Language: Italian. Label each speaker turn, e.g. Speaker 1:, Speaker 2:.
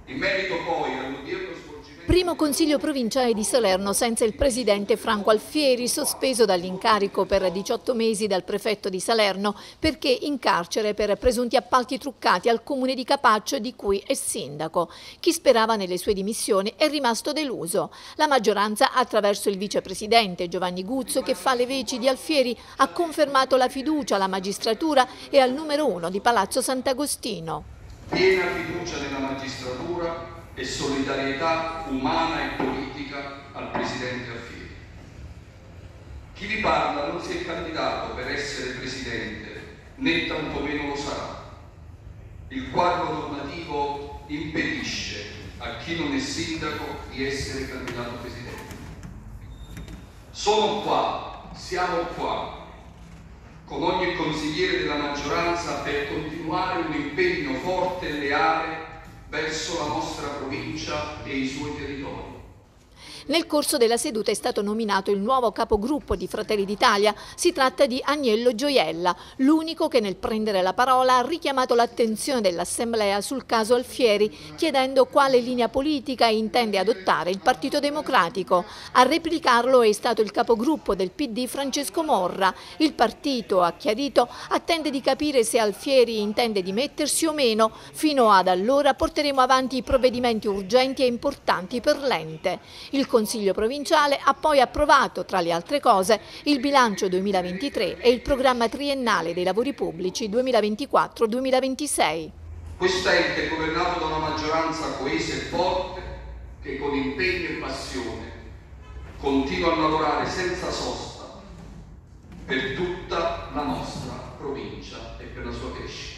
Speaker 1: In merito poi all'odierno svolgimento...
Speaker 2: Primo consiglio provinciale di Salerno senza il presidente Franco Alfieri, sospeso dall'incarico per 18 mesi dal prefetto di Salerno perché in carcere per presunti appalti truccati al comune di Capaccio di cui è sindaco. Chi sperava nelle sue dimissioni è rimasto deluso. La maggioranza, attraverso il vicepresidente Giovanni Guzzo, che fa le veci di Alfieri, ha confermato la fiducia alla magistratura e al numero 1 di Palazzo Sant'Agostino.
Speaker 1: Piena fiducia nella magistratura e solidarietà umana e politica al Presidente Alfieri. Chi vi parla non si è candidato per essere Presidente, né tantomeno lo sarà. Il quadro normativo impedisce a chi non è sindaco di essere candidato Presidente. Sono qua, siamo qua, con ogni consigliere della maggioranza per continuare un impegno forte e leale verso la nostra provincia e i suoi territori.
Speaker 2: Nel corso della seduta è stato nominato il nuovo capogruppo di Fratelli d'Italia. Si tratta di Agnello Gioiella, l'unico che nel prendere la parola ha richiamato l'attenzione dell'Assemblea sul caso Alfieri, chiedendo quale linea politica intende adottare il Partito Democratico. A replicarlo è stato il capogruppo del PD Francesco Morra. Il partito, ha chiarito, attende di capire se Alfieri intende dimettersi o meno. Fino ad allora porteremo avanti i provvedimenti urgenti e importanti per l'ente. Il Consiglio provinciale ha poi approvato, tra le altre cose, il bilancio 2023 e il programma triennale dei lavori pubblici 2024-2026.
Speaker 1: Quest'ente è governato da una maggioranza coesa e forte che con impegno e passione continua a lavorare senza sosta per tutta la nostra provincia e per la sua crescita.